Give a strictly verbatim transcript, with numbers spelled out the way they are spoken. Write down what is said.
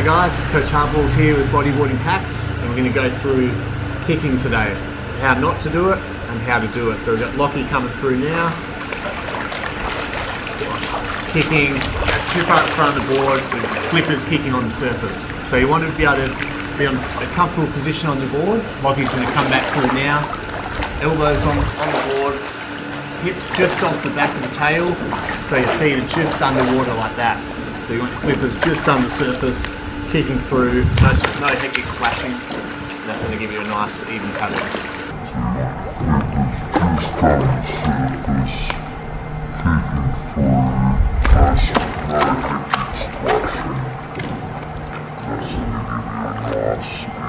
guys, Coach Hardball's here with Bodyboarding Hacks, and we're going to go through kicking today. How not to do it and how to do it. So we've got Lockie coming through now. Kicking too far at the front of the board with flippers kicking on the surface. So you want to be able to be on a comfortable position on the board. Lockie's going to come back through now. Elbows on, on the board. Hips just off the back of the tail. So your feet are just underwater like that. So you want your flippers just on the surface, kicking through, no, no hectic splashing. That's going to give you a nice even pattern. Just on the surface, kicking through, nice, no hectic splashing. That's going to give you a nice